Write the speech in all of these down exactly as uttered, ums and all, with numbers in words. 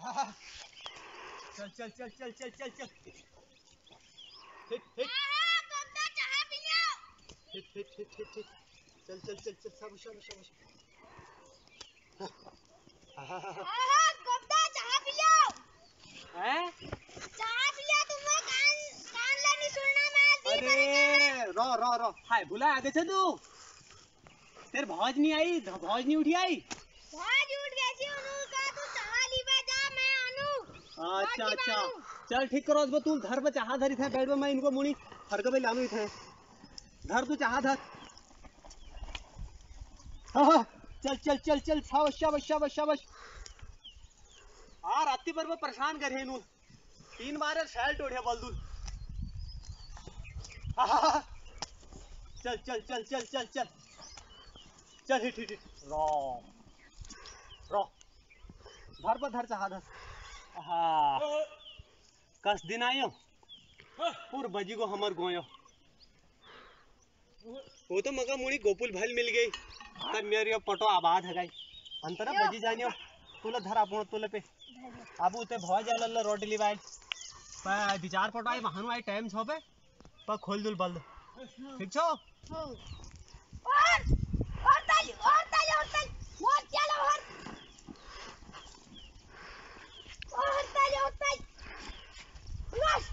चल चल चल चल चल चल चल हिट हिट गोपदा चाहा पियो hit hit hit hit hit चल चल चल चल शाबाश शाबाश शाबाश आहा गोपदा चाहा पियो हैं चाहा पियो तुमने कान कान ले नहीं सुनना मैं दी अरे रो रो रो हाय बुला आगे से तू तेरे भौज नहीं आई भौज नहीं उठी आई भौज उठ गई थी अनु का तू चाहा लीवा जा मैं अनु अच्छा अच्छा चल ठीक करो बस तू घर पे चाहा धरी थे बेड में मैं इनको मुनी हर के पे लानू थे धर तू चाहा धर हाँ चल चल चल चल शाबाश शाबाश शाबाश शाबाश आ राती पर वो परेशान करे इनु तीन बार शैल टोड़े बलदुल चल चल चल चल चल चल चल हिट हिट रो रो धर पर धर चाहा धर हाँ कस दिन आयो पूर बजी को हमर गोयो वो तो मगा मुड़ी गोपुल भल मिल गई तब मेरी पटो आबाद है गई अंतरा बजी जानियो तुला धर आपण तुला पे आबू ते भौ जाला रोटी लिवाई पा विचार पटो आई महानु आई टाइम छो पे पा खोल दुल बल ठीक छो और और ताली और ताली और ताली मोर चलो और और ताली और ताली नश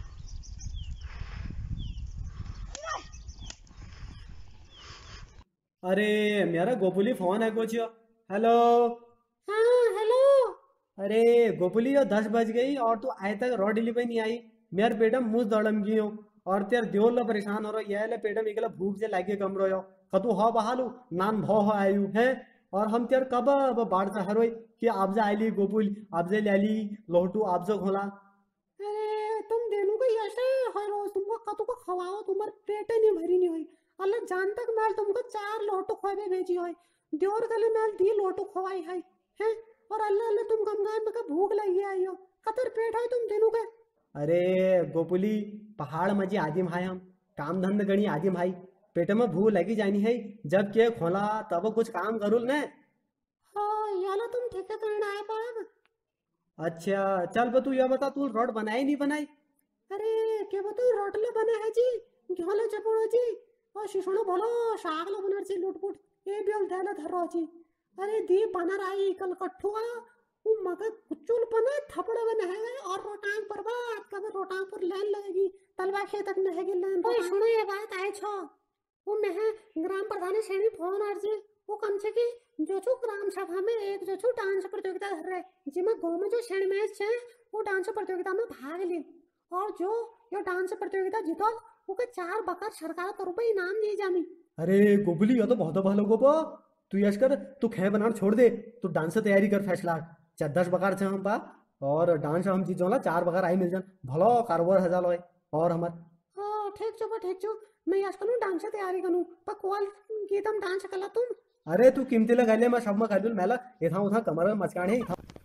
अरे मेरा गोपुली फोन है कुछ हेलो हाँ हेलो अरे गोपुली यो दस बज गई और तू आए तक रोड डिलीवरी नहीं आई मेरे पेटम मुझ दौड़म गई हो और तेर देव लो परेशान हो रहा ये पेटम एकला भूख से लागे कम रो कतु हो बहालू नान भौ हो आयु है और हम तेर कब बाढ़ से हरोई कि आप जा आईली गोपुल आप जे लाली लोटू आप जो खोला अरे तुम देनु को ऐसे हर रोज तुमको कतु को खवाओ तुम्हारे पेट नहीं भरी नहीं हुई अल्लाह जान तक मैं तुमको चार लोटू खोवे भेजी होई देवर गले मैं दी लोटू खवाई है हैं और अल्लाह अल्लाह तुम कम गाय में भूख लगी आई हो कतर पेट है तुम देनु के अरे गोपुली पहाड़ मजी आदिम हाय हम काम धंध गणी आदिम हाई पेट में भूख लगी जानी है जब के खोला तब कुछ काम करूल ने हाँ याला तुम ठेके करना है बाब अच्छा चल बतू ये बता तू रोड बनाई नहीं बनाई अरे के बतू रोटले बने है जी घोले चपड़ो जी और शिशुनो बोलो शाग लो बनर जी लुटपुट ये बियल देला धरो जी अरे दी बनर आई कल कठुआ वो मगर कुचुल बने थपड़े बने है और रोटांग पर बात कब रोटांग पर लाइन लगेगी तलवा खे तक नहेगी लाइन ओए सुनो ये बात आए छो वो मैं ग्राम प्रधान श्रेणी फोन आर जी वो कम से की जो छु ग्राम सभा में एक जो छु डांस प्रतियोगिता धर रहे जिमे गांव में जो श्रेणी मैच है वो डांस प्रतियोगिता में भाग ली और जो यो डांस प्रतियोगिता जीतल ओके चार बकर सरकार तरफ इनाम दिए जामी अरे गोपुली यो तो बहुत भालो गोपो तू यश कर तू खे बनाना छोड़ दे तू डांस से तैयारी कर फैसला चार दस बकार छे हम पा और डांस हम जीत जोला चार बकार आई मिल जान भलो कारोबार हजार लोय और हमर हां ठीक छो ठीक छो मैं यश कनु डांस से तैयारी कनु पर कोल गीत हम डांस कला तुम अरे तू कीमती लगा ले मैं सब में खादुल मेला एथा उथा कमर में मचकाणे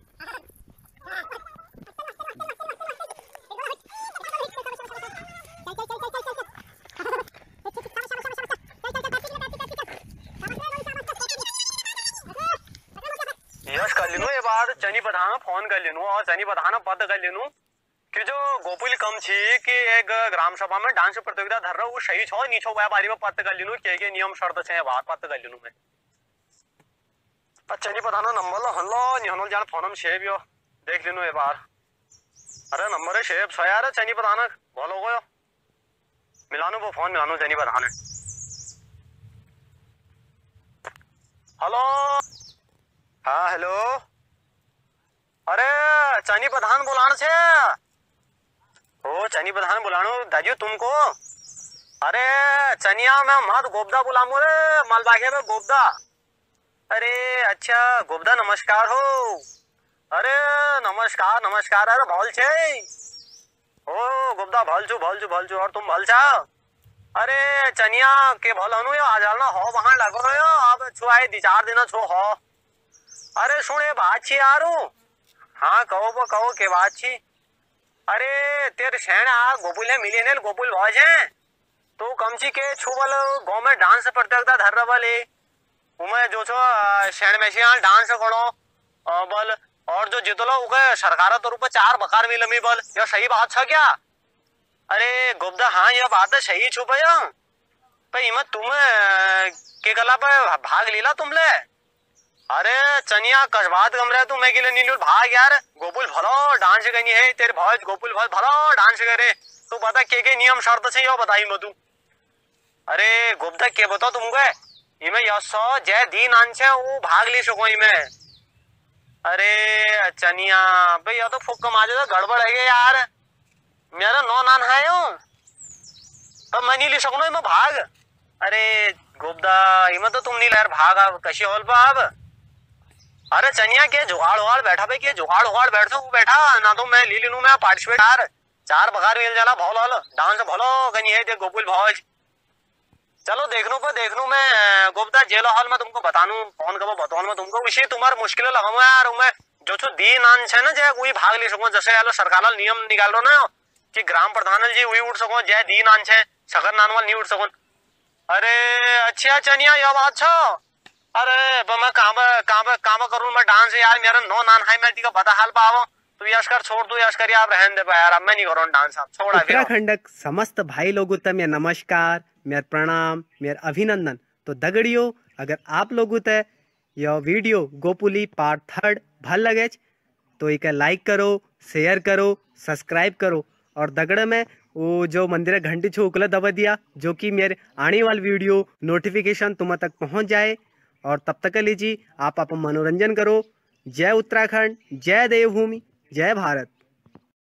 चनी प्रधान फोन कर लेनु और चनी प्रधान पता कर लेनु कि जो गोपुल कम छी कि एक ग्राम सभा में डांस प्रतियोगिता धर रहा वो सही छो नीचो वह बारी में पता कर लेनु के के नियम शर्त छे बात पता कर लेनु मैं चनी प्रधान नंबर लो हन लो निहनल जान फोनम सेव यो देख लेनु ए बार अरे नंबर है सेव छ यार चनी प्रधान बोलो गयो मिलानो वो फोन मिलानो चनी प्रधान हेलो हाँ हेलो अरे चनी प्रधान बुलाना छे ओ चनी प्रधान बुलानो दाजू तुमको अरे चनिया में मत गोबदा बुलामो रे मालबागे में गोबदा अरे अच्छा गोबदा नमस्कार हो अरे नमस्कार नमस्कार अरे भल छे ओ गोबदा भल छु भल छु भल छु और तुम भल छा अरे चनिया के भल अनु यो आज ना हो वहां लगो यो अब छु आए दी चार दिन छु हो अरे सुने बात छी यारू हाँ कहो वो कहो के बात छी अरे तेरे शहर आ गोपुल मिले ने गोपुल भौज है तो कमची के छुबल गांव में डांस प्रतियोगिता धर रहा बले उमे जो छो शहर में से डांस करो बल और जो जितलो उके सरकार तौर पर चार बकार मिल मी बोल, ये सही बात छ क्या? अरे गोबदा हाँ ये बात है सही छुप भाई इमत तुम के कला पे भाग लीला तुमले। अरे चनिया कसबात कमरे तू मैं गिले नीलू भाग यार, गोकुल भलो डांस करनी है तेरे भाई, गोकुल बहुत भलो डांस करे तू बता के के नियम शर्त से यो बताई मधु। अरे गोबदा के बताओ तुमको इमे यशो जय दी नान छे वो भाग ली सको इमे। अरे चनिया भाई ये तो फुक माजे तो गड़बड़ है यार, मेरा नो नान है यो तो मैं नहीं ले सकूं इमे भाग। अरे गोबदा इमे तो तुम नहीं लहर भाग अब कशी होल पा अब। अरे चनिया के जुगाड़ उगाड़ बैठा भाई, के जुगाड़ उगाड़ बैठो वो बैठा ना तो मैं ली लू मैं पार्टिसिपेट यार, चार बकार मिल जाला भौल हल डांस भलो कहीं है दे गोकुल भौज। चलो देखनू पर देखनू मैं गोबदा जेल हॉल में तुमको बतानू कौन कब बताऊं मैं तुमको विषय तुम्हार मुश्किल लगाऊ यार। मैं जो छो दी नान छे ना जय वही भाग ले सको, जैसे यार सरकार नियम निकाल रो ना कि ग्राम प्रधान जी वही उठ सको, जय दी नान छे सगर नान वाल नहीं उठ सको। अरे अच्छा चनिया ये बात छो। अरे मैं काम काम काम करूं मैं डांस यार, मेरा नो नान है मैं टीका बता हाल पावो तू यश कर छोड़ तू यश कर यार रहन दे यार, अब मैं नहीं करूं डांस अब छोड़। उत्तराखंड समस्त भाई लोगों तक मेरा नमस्कार, मेरा प्रणाम, मेरा अभिनंदन। तो दगड़ियों अगर आप लोगों तक यह वीडियो गोपुली पार्ट थर्ड भल लगे तो एक लाइक करो, शेयर करो, सब्सक्राइब करो और दगड़ में वो जो मंदिर घंटी छो उकला दबा दिया जो कि मेरे आने वाली वीडियो नोटिफिकेशन तुम तक पहुंच जाए। और तब तक लीजिए आप आप मनोरंजन करो। जय उत्तराखंड, जय देवभूमि, जय भारत।